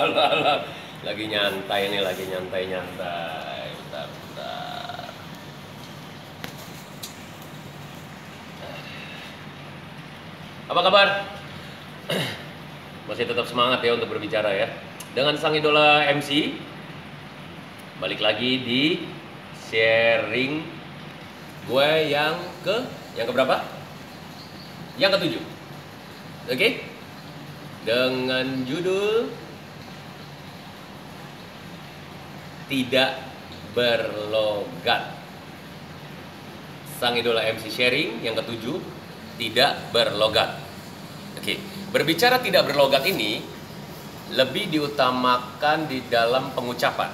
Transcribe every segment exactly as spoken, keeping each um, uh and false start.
alah, alah. Lagi nyantai nih, lagi nyantai-nyantai. Bentar, bentar. Apa kabar? Masih tetap semangat ya untuk berbicara ya. Dengan sang idola M C. Balik lagi di sharing gue yang ke yang keberapa? Yang ketujuh. Oke? Okay? Dengan judul Tidak Berlogat. Sang idola M C sharing yang ketujuh, tidak berlogat. Oke, berbicara tidak berlogat ini lebih diutamakan di dalam pengucapan.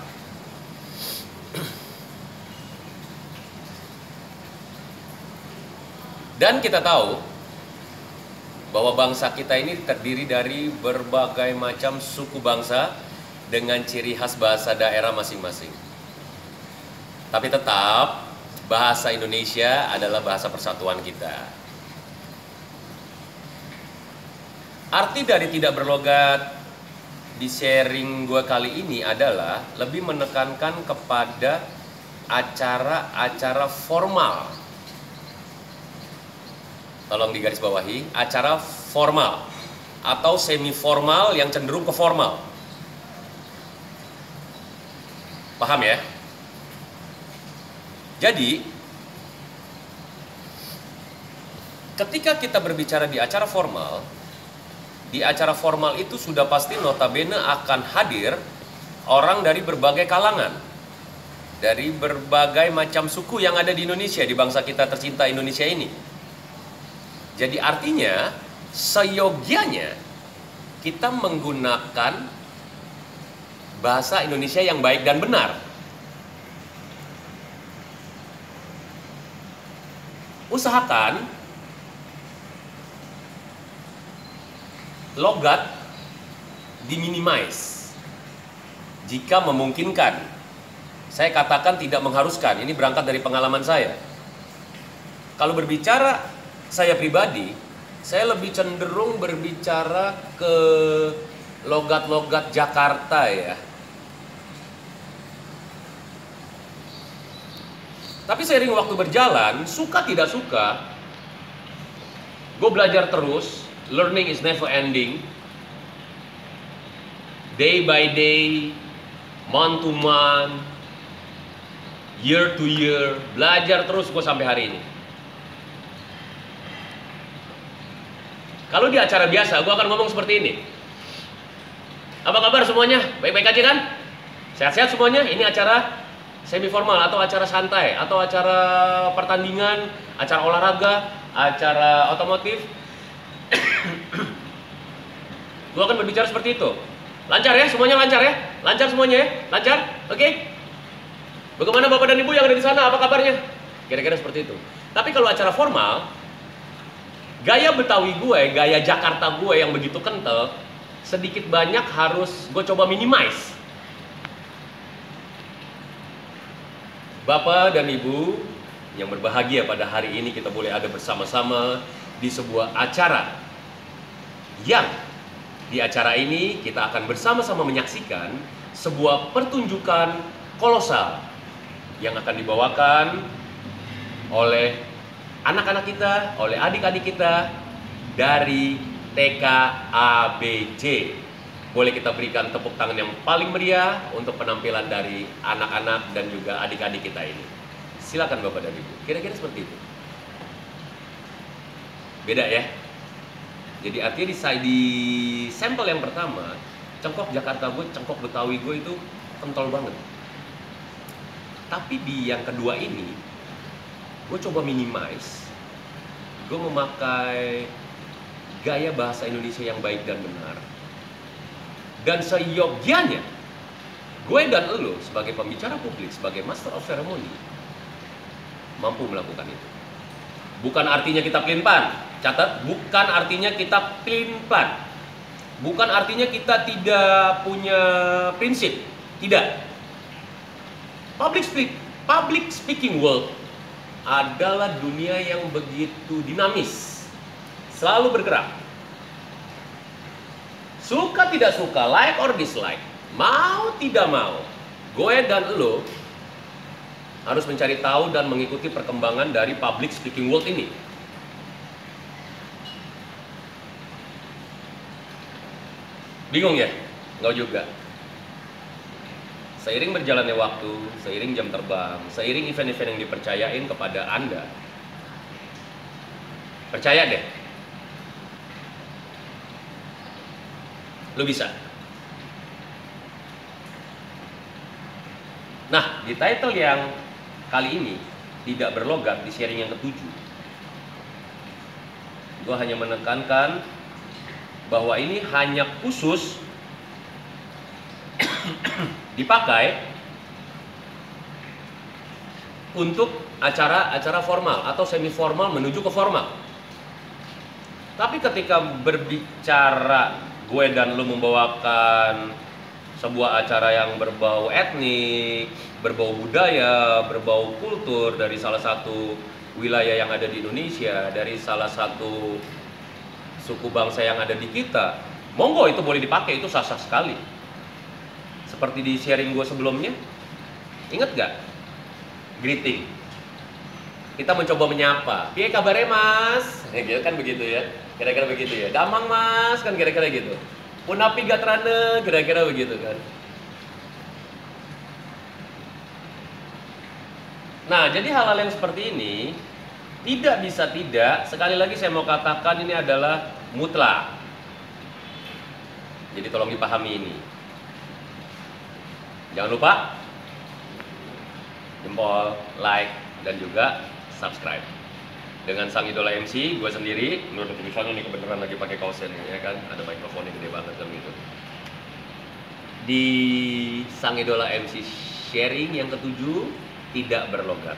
Dan kita tahu bahwa bangsa kita ini terdiri dari berbagai macam suku bangsa dengan ciri khas bahasa daerah masing-masing. Tapi tetap bahasa Indonesia adalah bahasa persatuan kita. Arti dari tidak berlogat di sharing gue kali ini adalah lebih menekankan kepada acara-acara formal. Tolong digarisbawahi, acara formal atau semi formal yang cenderung ke formal. Paham ya? Jadi, ketika kita berbicara di acara formal, di acara formal itu sudah pasti notabene akan hadir orang dari berbagai kalangan, dari berbagai macam suku yang ada di Indonesia, di bangsa kita tercinta Indonesia ini. Jadi artinya, seyogianya kita menggunakan bahasa Indonesia yang baik dan benar. Usahakan logat diminimize jika memungkinkan. Saya katakan tidak mengharuskan, ini berangkat dari pengalaman saya. Kalau berbicara saya pribadi, saya lebih cenderung berbicara ke logat-logat Jakarta ya. Tapi seiring waktu berjalan, suka tidak suka, gue belajar terus. Learning is never ending. Day by day, month to month, year to year, belajar terus gue sampai hari ini. Kalau di acara biasa, gue akan ngomong seperti ini. Apa kabar semuanya? Baik-baik aja kan? Sehat-sehat semuanya? Ini acara semi formal atau acara santai atau acara pertandingan, acara olahraga, acara otomotif. Gue akan berbicara seperti itu. Lancar ya? Semuanya lancar ya? Lancar semuanya ya? Lancar? Oke? Okay? Bagaimana Bapak dan Ibu yang ada di sana? Apa kabarnya? Kira-kira seperti itu. Tapi kalau acara formal, gaya Betawi gue, gaya Jakarta gue yang begitu kental, sedikit banyak harus gue coba minimize. Bapak dan Ibu yang berbahagia pada hari ini kita boleh ada bersama-sama di sebuah acara yang di acara ini kita akan bersama-sama menyaksikan sebuah pertunjukan kolosal yang akan dibawakan oleh anak-anak kita, oleh adik-adik kita dari T K A B J. Boleh kita berikan tepuk tangan yang paling meriah untuk penampilan dari anak-anak dan juga adik-adik kita ini. Silakan Bapak dan Ibu. Kira-kira seperti itu. Beda ya. Jadi artinya di, di sampel yang pertama, cengkok Jakarta gue, cengkok Betawi gue itu kental banget. Tapi di yang kedua ini, gue coba minimize. Gue memakai gaya bahasa Indonesia yang baik dan benar. Dan seyogianya, gue dan lo sebagai pembicara publik, sebagai master of ceremony, mampu melakukan itu. Bukan artinya kita pelin-pelan. Catat, bukan artinya kita pelin-pelan. Bukan artinya kita tidak punya prinsip. Tidak. Public speak, public speaking world adalah dunia yang begitu dinamis, selalu bergerak. Suka tidak suka, like or dislike, mau tidak mau, gue dan lo harus mencari tahu dan mengikuti perkembangan dari public speaking world ini. Bingung ya? Enggak juga. Seiring berjalannya waktu, seiring jam terbang, seiring event-event yang dipercayain kepada Anda, percaya deh, lu bisa. Nah, di title yang kali ini tidak berlogat di sharing yang ketujuh, gue hanya menekankan bahwa ini hanya khusus dipakai untuk acara-acara formal atau semi formal menuju ke formal. Tapi ketika berbicara gue dan lu membawakan sebuah acara yang berbau etnik, berbau budaya, berbau kultur dari salah satu wilayah yang ada di Indonesia, dari salah satu suku bangsa yang ada di kita, monggo itu boleh dipakai, itu sah-sah sekali. Seperti di sharing gue sebelumnya, inget gak? Greeting. Kita mencoba menyapa, piye kabare mas? Ya, kan begitu ya, kira-kira begitu ya. Damang mas, kan kira-kira gitu. Punapi gatrane, kira-kira begitu kan. Nah, jadi hal-hal yang seperti ini tidak bisa tidak, sekali lagi saya mau katakan ini adalah mutlak. Jadi tolong dipahami ini. Jangan lupa jempol, like, dan juga subscribe. Dengan sang idola M C, gue sendiri, menurut tulisannya ini kebenaran lagi pakai kaosnya nih, ya kan? Ada mikrofonnya gede banget kan gitu. Di sang idola M C sharing yang ketujuh tidak berlogat.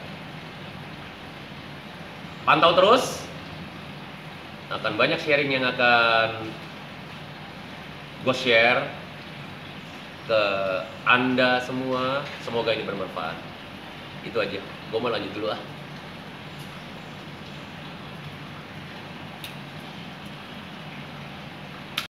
Pantau terus, akan banyak sharing yang akan gue share ke Anda semua. Semoga ini bermanfaat. Itu aja, gue mau lanjut dulu ah.